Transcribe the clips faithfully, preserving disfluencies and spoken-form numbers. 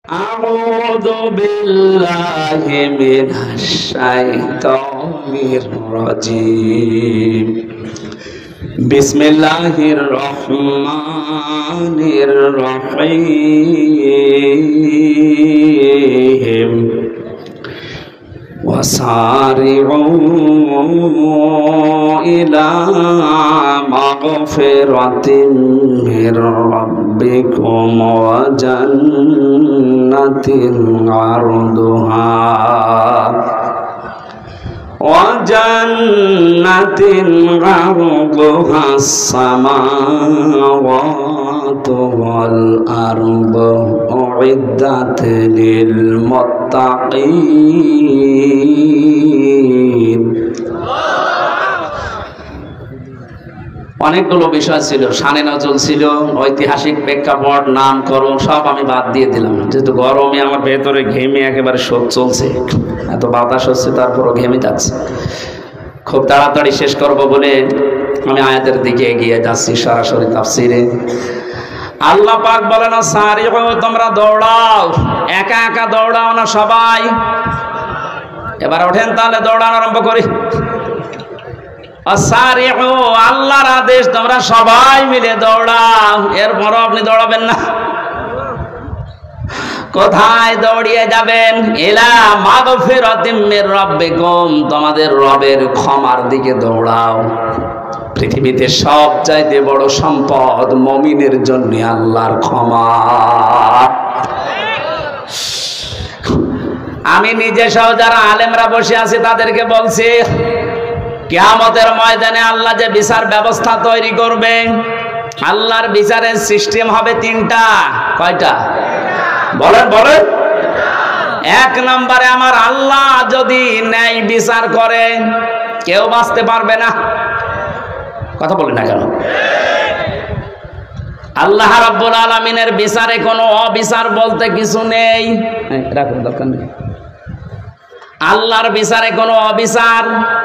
أعوذ بالله من الشيطان الرجيم بسم الله الرحمن الرحيم وسارعوا إلى مغفرة من ربكم وجنة عرضها وجنة عرضها السماوات والأرض أعدت للمتقين। অনেকগুলো বিষয় ছিল, শানে নজরুল ছিল, ঐতিহাসিক প্রেক্ষাপট, নামকরণ সব আমি বাদ দিয়ে দিলাম, যেহেতু গরমে আমার ভেতরে ঘেমে একেবারে শোক চলছে, এত বাতাস হচ্ছে তারপরও ঘেমে যাচ্ছে। খুব তাড়াতাড়ি শেষ করব বলে আমি আয়াতের দিকে এগিয়ে যাচ্ছি সরাসরি তাফসিরে। আল্লাহ পাক বলেন, সারিউ, তোমরা দৌড়াও, একা একা দৌড়াও না সবাই। এবার ওঠেন তাহলে দৌড়ানো আরম্ভ করি। সারিউ, আল্লাহর আদেশ, তোমরা সবাই মিলে দৌড়াও। এরপরও আপনি দৌড়াবেন না। কোথায় দৌড়িয়ে যাবেন? ইলা মাগফিরাতিম মির রাব্বিকুম, তোমাদের রবের ক্ষমার দিকে দৌড়াও। পৃথিবীতে সবচাইতে বড় সম্পদ মুমিনের জন্য আল্লাহর ক্ষমা। আমি নিজে সহ যারা আলেমরা বসে আছি তাদেরকে বলছি, কিয়ামতের ময়দানে আল্লাহ যে বিচার ব্যবস্থা তৈরি করবে, আল্লাহর বিচারের সিস্টেম হবে তিনটা। কয়টা? বলেন বলেন। এক নম্বরে, আমার আল্লাহ যদি ন্যায় বিচার করে কেউ বাঁচতে পারবে না। কথা বলেন না কেন? আল্লাহ রাব্বুল আলামিনের বিচারে কোনো অবিচার বলতে কিছু নেই। রাখুন, দরকার নেই। আল্লাহর বিচারে কোনো অবিচার।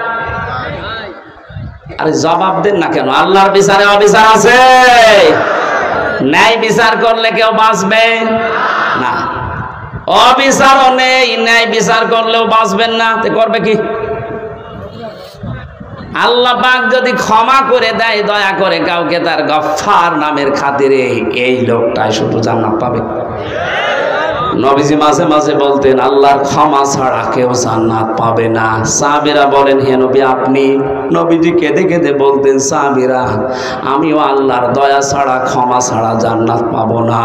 আরে জবাব দেন না কেন? আল্লাহর বিচারে অবিচার আছে? ন্যায় বিচার করলে কেউ বাঁচবে না। অবিচারও নেই, ন্যায় বিচার করলেও বাঁচবেন না। তে করবে কি? আল্লাহ পাক যদি ক্ষমা করে দেয় দয়া করে কাউকে, তার গফফার নামের খাতিরে, এই লোকটাই শুধু জান্নাত পাবে। নবীজি মাঝে মাঝে বলতেন, আল্লাহর ক্ষমা ছাড়া কেউ জান্নাত পাবে না। সাহাবীরা বলেন, হে নবী আপনি? নবীজি কেঁদে কেঁদে বলতেন, সাহাবীরা আমিও আল্লাহর দয়া ছাড়া, ক্ষমা ছাড়া জান্নাত পাবো না।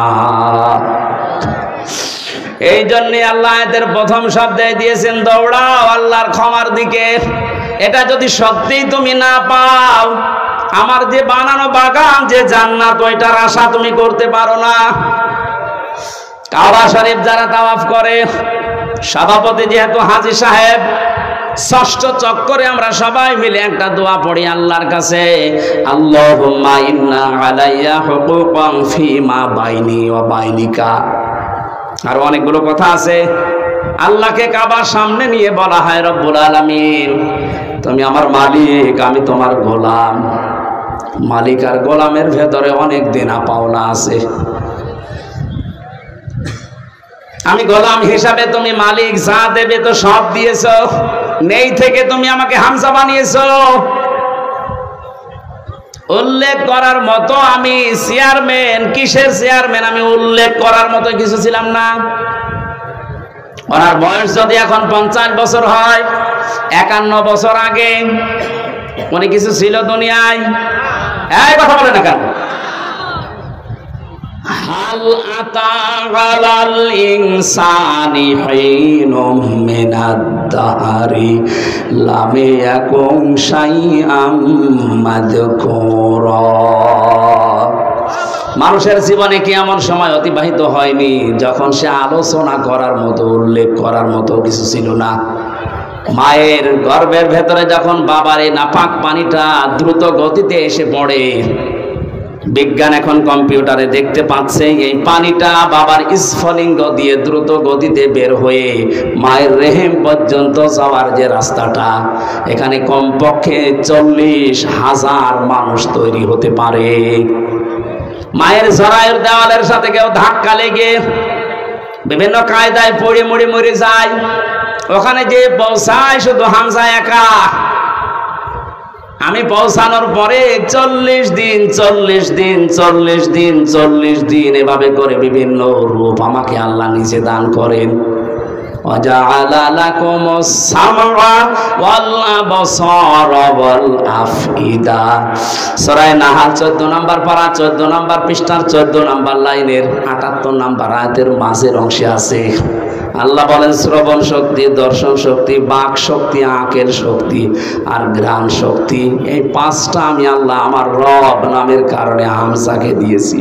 এই জন্যে আল্লাহ এদের প্রথম শব্দে দিয়েছেন, দৌড়াও আল্লাহর ক্ষমার দিকে। এটা যদি সত্যিই তুমি না পাও, আমার যে বানানো বাগান, যে জান্নাত, ওইটার আশা তুমি করতে পারো না। কাবা শরীফ যারা তাওয়াফ করে, সভাপতি যেহেতু হাজী সাহেব, ষষ্ঠ চক্করে আমরা সবাই মিলে একটা দোয়া পড়ি আল্লাহর কাছে, আল্লাহুম্মা ইন্না আলাইয়া হুকুকান ফীমা বাইনি ওয়া বাইনিকা। আর অনেকগুলো কথা আছে। আল্লাহকে কাবার সামনে নিয়ে বলা হয়, রব্বুল আলামিন তুমি আমার মালিক, আমি তোমার গোলাম। মালিক আর গোলামের ভেতরে অনেক দেনা পাওনা আছে। আমি গোলাম হিসাবে, তুমি মালিক, যা দেবে তো সব দিয়েছো, নেই থেকে তুমি আমাকে হামজা বানিয়েছো। উল্লেখ করার মতো আমি চেয়ারম্যান, কিসের চেয়ারম্যান? আমি উল্লেখ করার মতো কিছু ছিলাম না। ওনার বয়স যদি এখন পঞ্চাশ বছর হয়, একান্ন বছর আগে উনি কিছু ছিল দুনিয়ায়? এই কথা বলে না কেন? হাল আতা আলাল ইনসানি হিনুম মিনাদ দাহরি লাম ইয়াকুন শাইআম মাযকুরা। মানুষের জীবনে কি এমন সময় অতিবাহিত হয়নি যখন সে আলোচনা করার মতো, উল্লেখ করার মতো কিছু ছিল না? মায়ের গর্ভের ভেতরে যখন বাবার এই নাপাক পানিটা দ্রুত গতিতে এসে পড়ে, বিজ্ঞান এখন কম্পিউটারে দেখতে পাচ্ছে এই পানিটা বাবার স্ফলিঙ্গ দিয়ে দ্রুত গতিতে বের হয়ে মায়ের রেহেম পর্যন্ত যাওয়ার যে রাস্তাটা, এখানে কমপক্ষে চল্লিশ হাজার মানুষ তৈরি হতে পারে। মায়ের জরায়ুর দেওয়ালের সাথে কেউ ধাক্কা লেগে বিভিন্ন কায়দায় পড়ে মরে মরে যায়। ওখানে যে পৌঁছায় শুধু হামজা একা। আমি পৌঁছানোর পরে চল্লিশ দিন চল্লিশ দিন চল্লিশ দিন চল্লিশ দিন এভাবে করে বিভিন্ন রূপ আমাকে আল্লাহ নিজে দান করেন। وَجَعَلَ لَكُمُ السَّمْعَ وَالْأَبْصَارَ وَالْأَفْئِدَةَ সূরা নাহাল চৌদ্দ নম্বর পারা চৌদ্দ নম্বর পৃষ্ঠার চৌদ্দ নম্বর লাইনের আটাত্তর নম্বর আয়াতের মাঝের অংশে আছে। আল্লাহ বলেন শ্রবণ শক্তি, দর্শন শক্তি, বাক শক্তি, আকেল শক্তি আর ঘ্রাণ শক্তি, এই পাঁচটা আমি আল্লাহ আমার রব নামের কারণে হামজাকে দিয়েছি।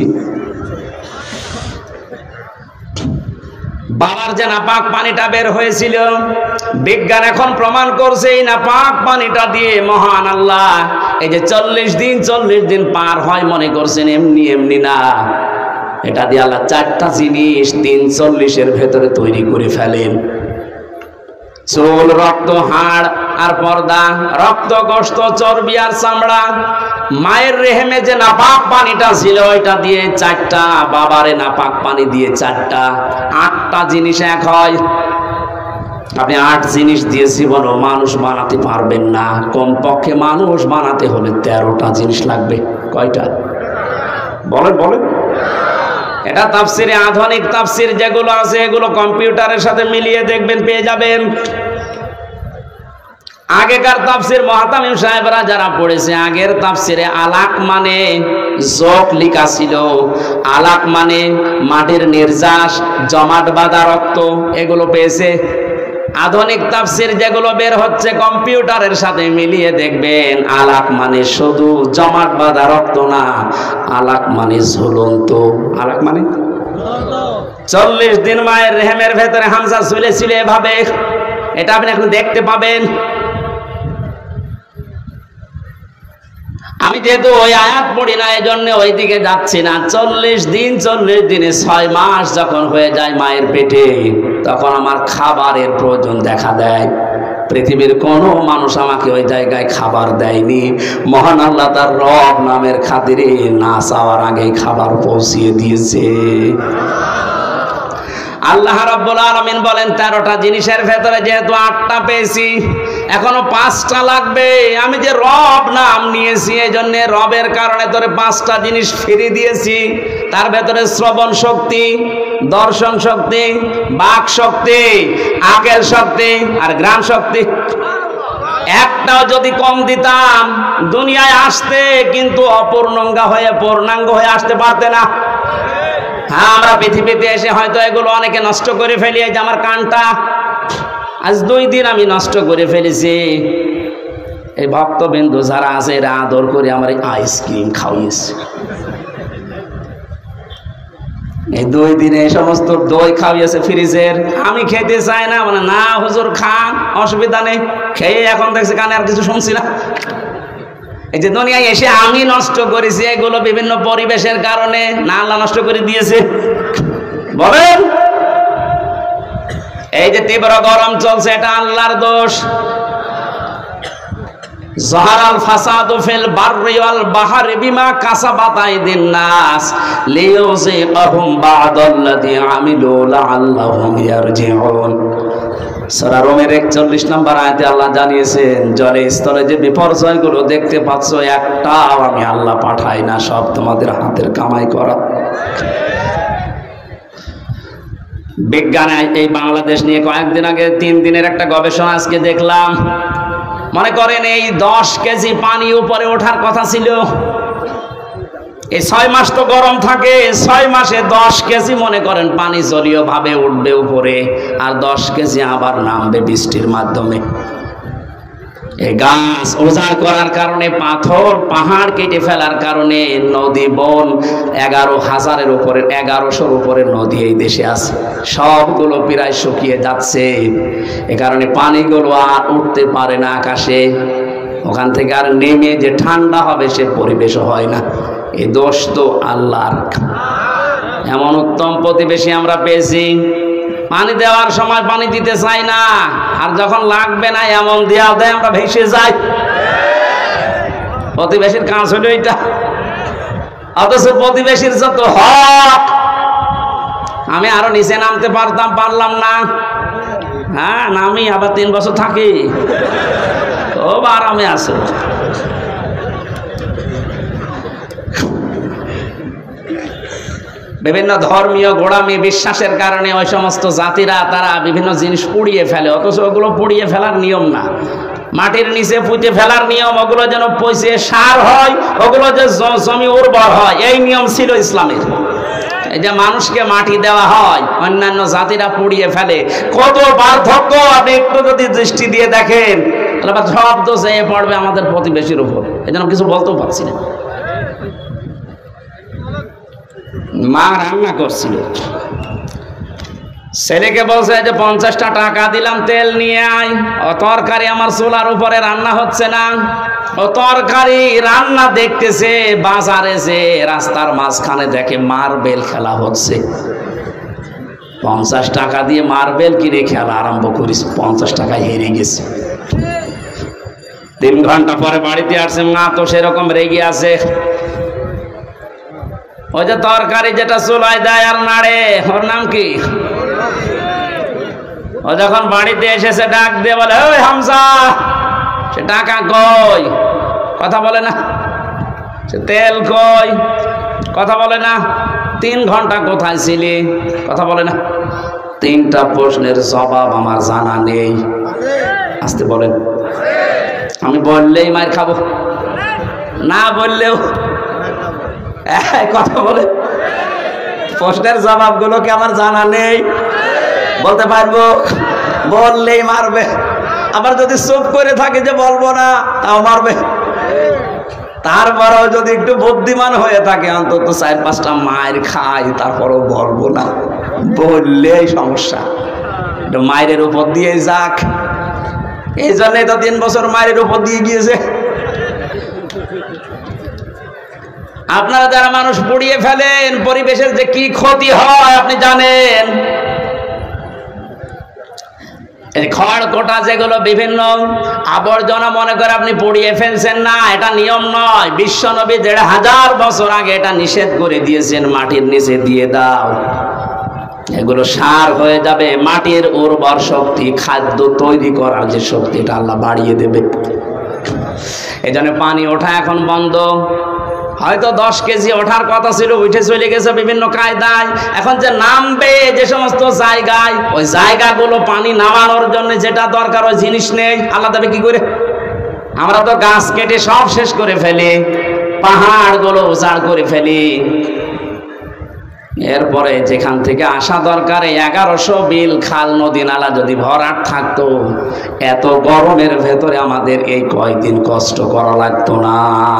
বাবার যে নাপাক পানিটা বের হয়েছিল, বিজ্ঞান এখন প্রমাণ করছে এই নাপাক পানিটা দিয়ে মহান আল্লাহ এই যে চল্লিশ দিন চল্লিশ দিন পার হয় মনে করছেন এমনি এমনি না। এটা দিয়ে আল্লাহ চারটা জিনিস তিন চল্লিশের ভেতরে তৈরি করে ফেলেন। চুল, রক্ত, হাড় আর পর্দা, রক্ত, গোশত, চর্বি আর চামড়া। মায়ের রেহেমে যে নাপাক পানিটা ছিল ওইটা দিয়ে চারটা, বাবারে নাপাক পানি দিয়ে চারটা, আটটা জিনিস এক হয়। আপনি আট জিনিস দিয়ে জীবনও মানুষ বানাতে পারবেন না। কমপক্ষে মানুষ বানাতে হলে তেরোটা জিনিস লাগবে। কয়টা বলেন বলেন? এটা তাফসিরে আধুনিক তাফসির যেগুলো আছে এগুলো কম্পিউটারের সাথে মিলিয়ে দেখবেন, পেয়ে যাবেন। আগেকার তাফসির মুহাতামিম সাহেবরা যারা পড়েছে, আগের তাফসিরে আলাক মানে যোগ লেখা ছিল। আলাক মানে মাটির নির্যাস, জমাট বাঁধা রক্ত, এগুলো পেয়েছে। আধুনিক তাফসির যেগুলো বের হচ্ছে কম্পিউটারের সাথে মিলিয়ে দেখবেন, আলাক মানে শুধু জমাট বাঁধা রক্ত না, আলাক মানে ঝুলন্ত। আলাক মানে চল্লিশ দিন মায়ের রেহেমের ভেতরে হামজা ঝুলেছিল এভাবে। এটা আপনি এখন দেখতে পাবেন। আমি যেহেতু ওই আয়াত পড়ি না এই জন্য ওই দিকে যাচ্ছি না। চল্লিশ দিন চল্লিশ দিনে ছয় মাস যখন হয়ে যায় মায়ের পেটে, তখন আমার খাবারের প্রয়োজন দেখা দেয়। পৃথিবীর কোনো মানুষ আমাকে ওই জায়গায় খাবার দেয়নি। মহান আল্লাহ তার রব নামের খাতিরে না চাওয়ার আগেই খাবার পৌঁছিয়ে দিয়েছে। আল্লাহ রাব্বুল আলামিন বলেন তেরোটা জিনিসের ভেতরে যেহেতু আটটা পেয়েছি, এখনো পাঁচটা লাগবে। আমি যে রব নাম নিয়েছি এই জন্য রবের কারণে তোরে পাঁচটা জিনিস ফিরিয়ে দিয়েছি। তার ভেতরে শ্রবণ শক্তি, দর্শন শক্তি, বাক শক্তি, আকেল শক্তি আর ঘ্রাণ শক্তি। একটাও যদি কম দিতাম দুনিয়ায় আসতে কিন্তু অপূর্ণাঙ্গ হয়ে পূর্ণাঙ্গ হয়ে আসতে পারতে না। হ্যাঁ, আমরা পৃথিবীতে এসে হয়তো এগুলো অনেকে নষ্ট করে ফেলি। এই যে আমার কানটা আজ দুই দিন আমি নষ্ট করে ফেলেছি। এই ভক্তবিন্দু যারা আছে এরা আদর করে আমার এই আইসক্রিম খাওয়িয়েছে। এই দুই দিনে এই সমস্ত দই খাওয়িয়েছে ফ্রিজের। আমি খেতে চাই না, মানে না হুজুর খান, অসুবিধা নেই। খেয়ে এখন দেখছি কানে আর কিছু শুনছি না। এই যে দুনিয়ায় এসে আমি নষ্ট করেছি এগুলো বিভিন্ন পরিবেশের কারণে, না আল্লাহ নষ্ট করে দিয়েছে? বলেন। এই যে তীব্র গরম চলছে এটা আল্লাহর দোষ। যাহারাল ফাসাদু ফিল বাররি ওয়াল বাহরি বিমা কাসাবাত আইদিন নাস লিইউযিকাহুম বা'দাল্লাযী আমিলু লাআল্লাহুম ইয়ারজিউন। সূরা রোমের একচল্লিশ নম্বর আয়াতে আল্লাহ জানিয়েছেন, জলে স্থলে যে বিপর্যয়গুলো দেখতে পাচ্ছ একটাও আমি আল্লাহ পাঠাই না, সব তোমাদের হাতের কামাই করা। বিজ্ঞান এই বাংলাদেশ নিয়ে কয়েকদিন আগে তিন দিনের একটা গবেষণা আজকে দেখলাম। মনে করেন এই দশ কেজি পানি উপরে ওঠার কথা ছিল। এই ছয় মাস তো গরম থাকে, ছয় মাসে দশ কেজি মনে করেন পানি জলীয় ভাবে উঠবে উপরে, আর দশ কেজি আবার নামবে বৃষ্টির মাধ্যমে। এই গাছ উজাড় করার কারণে, পাথর পাহাড় কেটে ফেলার কারণে নদী বন এগারো হাজারের উপরে, এগারোশোর উপরে নদী এই দেশে আছে, সবগুলো প্রায় শুকিয়ে যাচ্ছে। এ কারণে পানিগুলো আর উঠতে পারে না আকাশে। ওখান থেকে আর নেমে যে ঠান্ডা হবে সে পরিবেশও হয় না। এই দোষ তো আল্লাহর। এমন উত্তম প্রতিবেশী আমরা পেয়েছি, পানি দেওয়ার সময় পানি দিতে চাই না, আর যখন লাগবে না এমন দেওয়া দেয় আমরা ভেসে যাই। প্রতিবেশীর কাজ হলো এটা। অথচ প্রতিবেশীর যত হক আমি আরো নিচে নামতে পারতাম, পারলাম না। হ্যাঁ, নামি আবার তিন বছর থাকি, খুব আরামে আছে। বিভিন্ন ধর্মীয় গোড়ামি বিশ্বাসের কারণে ওই সমস্ত জাতিরা তারা বিভিন্ন জিনিস পুড়িয়ে ফেলে, অথচ ওগুলো পুড়িয়ে ফেলার নিয়ম না, মাটির নিচে পুঁতে ফেলার নিয়ম। ওগুলো যেন পচে সার হয়, ওগুলো যে জমি উর্বর হয়, এই নিয়ম ছিল ইসলামের। এই যে মানুষকে মাটি দেওয়া হয়, অন্যান্য জাতিরা পুড়িয়ে ফেলে, কত পার্থক্য আপনি একটু যদি দৃষ্টি দিয়ে দেখেন, সব তো চেয়ে পড়বে আমাদের প্রতিবেশীর উপর। এই জন্য কিছু বলতেও পারছি না। মা রান্না করছিল, ছেলেকে বলছে যে পঞ্চাশটা টাকা দিলাম তেল নিয়ে আয়। ও তরকারি আমার চুলার উপরে রান্না হচ্ছে না, ও তরকারি রান্না দেখতেছে, বাজারে যে রাস্তার মাঝখানে দেখে মার্বেল খেলা হচ্ছে। পঞ্চাশ টাকা দিয়ে মার্বেল কিনে খেলা আরম্ভ করিস, পঞ্চাশ টাকায় হেরে গেছে। তিন ঘন্টা পরে বাড়িতে আসছে, মা তো সেরকম রেগে আছে। ওই যে তরকারি যেটা চুলায় দেয় আর নাড়ে, ওর নাম কি? ও যখন বাড়িতে এসেছে ডাক দিয়ে বলে, ওই হামজা, সে টাকা কই? কথা বলে না। সে তেল কই? কথা বলে না। তিন ঘন্টা কোথায় ছিলি? কথা বলে না। তিনটা প্রশ্নের জবাব আমার জানা নেই। আসতে বলেন, আমি বললেই মার খাবো, না বললেও কথা বলে। প্রশ্নের জবাবগুলো কি আমার জানা নেই? বলতে পারবো, বললেই মারবে। আবার যদি চুপ করে থাকে যে বলবো না, তাও মারবে। তারপরেও যদি একটু বুদ্ধিমান হয়ে থাকে, অন্তত চার পাঁচটা মায়ের খাই, তারপরেও বলবো না, বললেই সমস্যা। একটু মায়ের উপর দিয়ে যাক, এই জন্যই তো তিন বছর মায়ের উপর দিয়ে গিয়েছে। আপনারা যারা মানুষ পুড়িয়ে ফেলেন, পরিবেশের যে কি ক্ষতি হয় আপনি জানেন। এই খড় কোটা যেগুলো বিভিন্ন আবর্জনা মনে করে আপনি পুড়িয়ে ফেলছেন, না, এটা নিয়ম নয়। বিশ্ব নবী দেড় হাজার বছর আগে এটা নিষেধ করে দিয়েছেন, মাটির নিচে দিয়ে দাও, এগুলো সার হয়ে যাবে। মাটির উর্বর শক্তি, খাদ্য তৈরি করার যে শক্তি, এটা আল্লাহ বাড়িয়ে দেবে। এই জন্য পানি ওঠা এখন বন্ধ। হয়তো দশ কেজি ওঠার কথা ছিল, উঠে চলে গেছে বিভিন্ন কায়দায়। এখন যে নামবে যে সমস্ত জায়গায়, ওই জায়গাগুলো পানি নামানোর জন্য যেটা দরকার ওই জিনিস নেই, আল্লাহ দেবে কি করে? আমরা তো গাছ কেটে সব শেষ করে ফেলি, পাহাড়গুলো উজাড় করে ফেলি। এরপরে যেখান থেকে আসা দরকার এগারোশো বিল খাল নদী নালা যদি ভরাট থাকতো, এত গরমের ভেতরে আমাদের এই কয়দিন কষ্ট করা লাগতো না।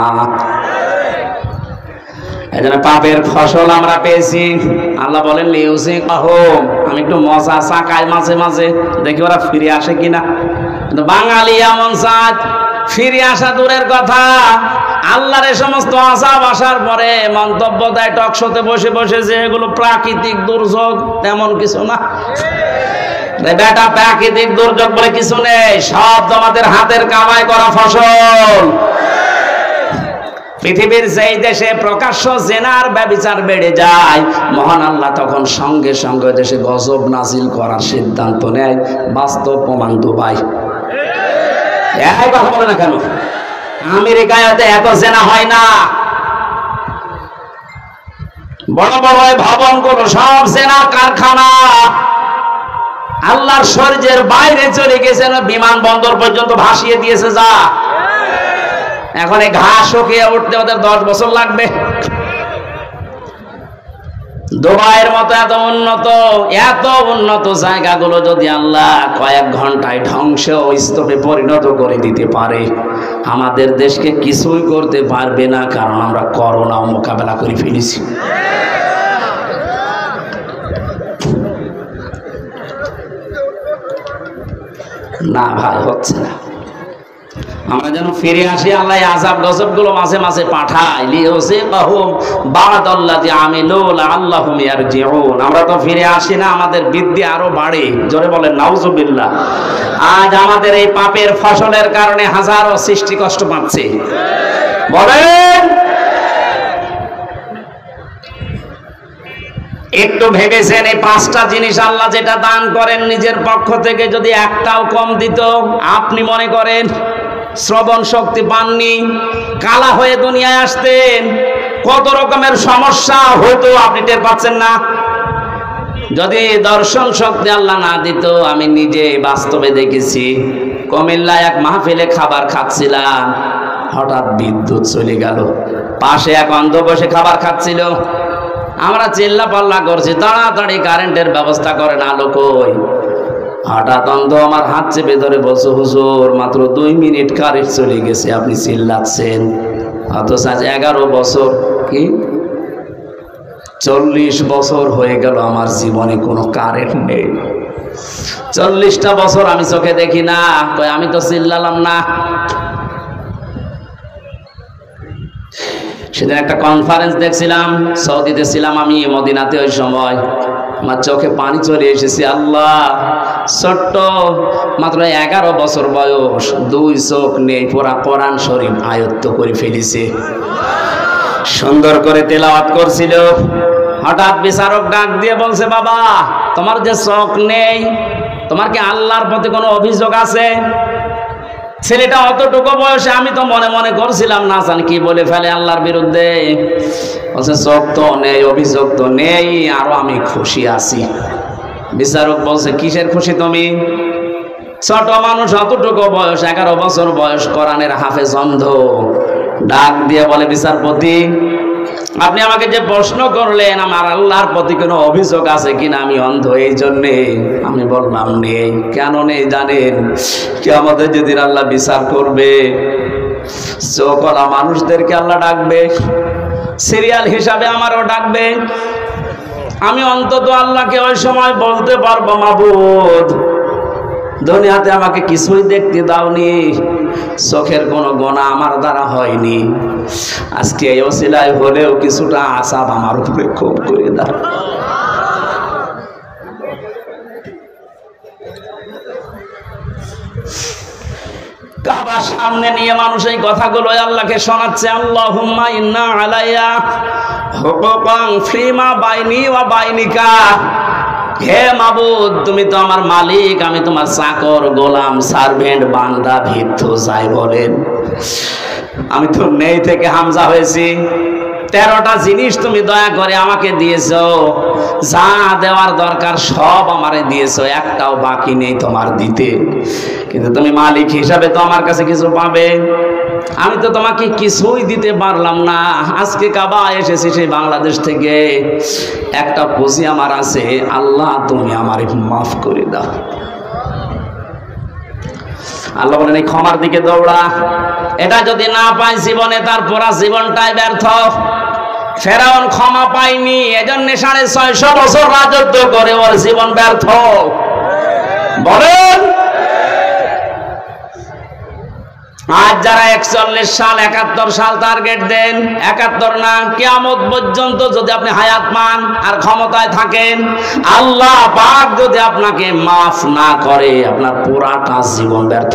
এজন্য পাপের ফসল আমরা পেয়েছি। আল্লাহ বলেন, আমি একটু মজা চাকাই মাঝে মাঝে, দেখি ওরা ফিরে আসে কিনা। কিন্তু বাঙালি এমন চাঁদ, ফিরে আসা দূরের কথা, আল্লাহর এই সমস্ত আযাব আসার পরে মন্তব্য দেয় টকশোতে বসে বসে যে এগুলো প্রাকৃতিক দুর্যোগ, তেমন কিছু না। বেটা, প্রাকৃতিক দুর্যোগ বলে কিছু নেই, সব তোমাদের হাতের কামাই করা ফসল। পৃথিবীর যেই দেশে প্রকাশ্য জেনার ব্যভিচার বেড়ে যায়, মহান আল্লাহ তখন সঙ্গে সঙ্গে দেশে গজব নাজিল করার সিদ্ধান্ত নেয়। বাস্তব প্রমাণ দুবাই। এই কথা বলে না কেন? আমেরিকায় এত জেনা হয় না। বড় বড় ভবনগুলো সব জেনা কারখানা। আল্লাহর শরীরের বাইরে চলে গেছেন, বিমানবন্দর পর্যন্ত ভাসিয়ে দিয়েছে। যা এখন এই ঘাস শুকিয়ে উঠতে ওদের দশ বছর লাগবে। দুবাইয়ের মতো এত উন্নত এত উন্নত জায়গাগুলো যদি আল্লাহ কয়েক ঘন্টায় ধ্বংস স্তূপে পরিণত করে দিতে পারে, আমাদের দেশকে কিছুই করতে পারবে না, কারণ আমরা করোনা মোকাবেলা করে ফেলেছি। না ভাই, হচ্ছে না। আমরা যেন ফিরে আসি, আল্লাহ আযাব গজব গুলো মাঝে মাঝে পাঠায়, লিইউযিবাহুম বা'দাল্লাযী আমিলু লাআল্লাহুম ইয়ারজিউন। আমরা তো ফিরে আসি না, আমাদের বৃদ্ধি আরো বাড়ে। জোরে বলেন নাউযুবিল্লাহ। আজ আমাদের এই পাপের ফসলের কারণে হাজারো সৃষ্টি কষ্ট পাচ্ছে। বলেন, একটু ভেবেছেন এই পাঁচটা জিনিস আল্লাহ যেটা দান করেন নিজের পক্ষ থেকে যদি একটাও কম দিত, আপনি মনে করেন শ্রবণ শক্তি পাননি, কালা হয়ে দুনিয়ায় আসতেন, কত রকমের সমস্যা হতো আপনি টের পাচ্ছেন না? যদি দর্শন শক্তি আল্লাহ না দিত, আমি নিজে বাস্তবে দেখেছি, কুমিল্লায় এক মাহফিলে খাবার খাচ্ছিলাম, হঠাৎ বিদ্যুৎ চলে গেল, পাশে এক অন্ধ বসে খাবার খাচ্ছিল, আমরা চিল্লা পাল্লা করছি তাড়াতাড়ি কারেন্টের ব্যবস্থা করেন, আলো কই। হঠাৎ অন্ধ আমার হাত চেপে ধরে বলছে, হুজুর মাত্র দুই মিনিট কারেন্ট চলে গেছে, আপনি চিল্লাচ্ছেন। অথচ আজ এগারো বছর কি চল্লিশ বছর হয়ে গেল আমার জীবনে কোনো কারেন্ট নেই। চল্লিশটা বছর আমি চোখে দেখি না, কই আমি তো চিল্লালাম না। সেদিন একটা কনফারেন্স দেখছিলাম, সৌদিতে ছিলাম আমি, মদিনাতে ওই সময় আমার চোখে পানি চলে এসেছে। আল্লাহ, ছোট্ট মাত্র এগারো বছর বয়স, দুই চোখ নেই, পুরা কোরআন শরীফ আয়ত্ত করে ফেলেছে, সুন্দর করে তেলাওয়াত করছিল। হঠাৎ বিচারক ডাক দিয়ে বলছে, বাবা তোমার যে চোখ নেই, তোমার কি আল্লাহর প্রতি কোনো অভিযোগ আছে? ছেলেটা অতটুকু বয়সে, আমি তো মনে মনে করছিলাম না জানি কি বলে ফেলে আল্লাহর বিরুদ্ধে। বলছে চোখ তো নেই, অভিযোগ তো নেই, আরো আমি খুশি আছি। বিচারক বলছে, কিসের খুশি তুমি? ছোট মানুষ, অতটুকু বয়স, এগারো বছর বয়স, কোরআনের হাফেজ, অন্ধ। ডাক দিয়ে বলে, বিচারপতি আপনি আমাকে যে প্রশ্ন করলেন আমার আল্লাহর প্রতি কোনো অভিযোগ আছে কিনা, আমি অন্ধ এই জন্যে আমি বললাম নেই। কেন নেই জানেন? কি আমাদের যেদিন আল্লাহ বিচার করবে, চোখওয়ালা মানুষদেরকে আল্লাহ ডাকবে, সিরিয়াল হিসাবে আমারও ডাকবে। আমি অন্তত আল্লাহকে ওই সময় বলতে পারবো, মাবুদ দুনিয়াতে আমাকে কিছুই দেখতে দাওনি, চোখের কোনো গোনা আমার দ্বারা হয়নি, আজকে এই ওসিলায় হলেও কিছুটা আসাব আমার উপরে কম করে দাও। কাবার সামনে নিয়ে মানুষ এই কথাগুলো আল্লাহকে শোনাচ্ছে, আল্লাহুম্মা ইন্না আলাইয়া হুকুকান ফিমা বাইনি ওয়া বাইনিকা। হে মাবুদ, তুমি তো আমার মালিক, আমি তোমার চাকর, গোলাম, সার্ভেন্ট, বান্দা, ভিত্ত যাই বলেন। আমি তো নেই থেকে হামজা হয়েছি। তেরোটা জিনিস তুমি দয়া করে আমাকে দিয়েছো, যা দেওয়ার দরকার সব আমারে দিয়েছো, একটাও বাকি নেই তোমার দিতে। কিন্তু তুমি মালিক হিসাবে তো আমার কাছে কিছু পাবে, আমি তো তোমাকে কিছুই দিতে পারলাম না। আজকে কাবা এসেছি সেই বাংলাদেশ থেকে, একটা পুঁজি আমার আছে, আল্লাহ তুমি আমার মাফ করে দাও। আল্লাহ বলেন, এই ক্ষমার দিকে দৌড়া। এটা যদি না পাই জীবনে, তার পুরা জীবনটাই ব্যর্থ। ফেরাউন ক্ষমা পায়নি, এজন্য সাড়ে ছয়শো বছর রাজত্ব করে ওর জীবন ব্যর্থ। বলেন, আজ যারা একচল্লিশ সাল একাত্তর সাল টার্গেট দেন, একাত্তর না, কিয়ামত পর্যন্ত যদি আপনি হায়াত পান আর ক্ষমতায় থাকেন, আল্লাহ পাক যদি আপনাকে মাফ না করে, আপনার পুরাটা জীবন ব্যর্থ।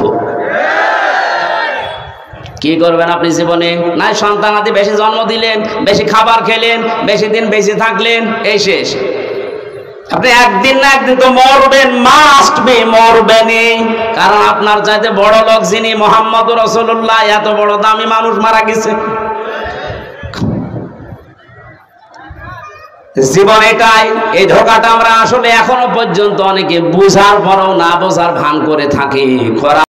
কি করবেন আপনি জীবনে? নাই সন্তানাদি বেশি জন্ম দিলেন, বেশি খাবার খেলেন, বেশি দিন বেশি থাকলেন, এই শেষ। আপনি একদিন না একদিন তো মরবেন, মাস্ট বি, মরবেনই। কারণ আপনার চাইতে বড় লোক যিনি, মুহাম্মদ রাসূলুল্লাহ, এত বড় দামি মানুষ মারা গেছে। জীবন এটাই। এই ধোকাটা আমরা আসলে এখনো পর্যন্ত অনেকে বুঝার পরও না বোঝার ভান করে থাকি।